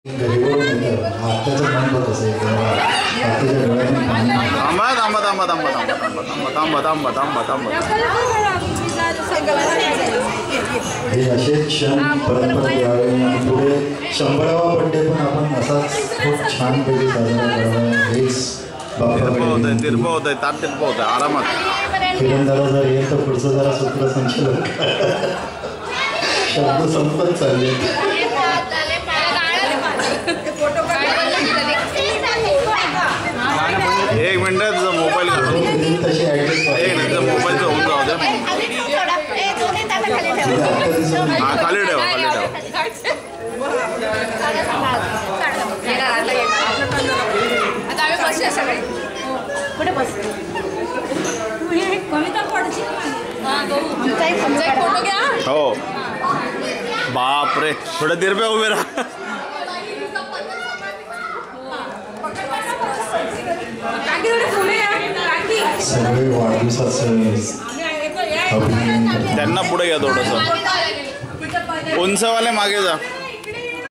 हे असे क्षण परत परत यावे आणि पुढे 100वा बर्थडे पण आपण असाच खूप छानपैकी साजरा करावा हेच बाप्पाकडे आरामात किरणदारा जर येईल तर पुढचं जरा सूत्रसंचालन शब्द संपत चालले. एक मिनिट मोबाईल तशी ऍडजस्ट मोबाईलचं होऊन जाऊ द्या. खाली ठेवा कुठे बस फोटो घ्या. हो बाप रे थोडं देर पे उभे राहा. सगळे वाढदिवसाचं त्यांना पुढे घ्या थोडंसं. उंचवाले मागे जा.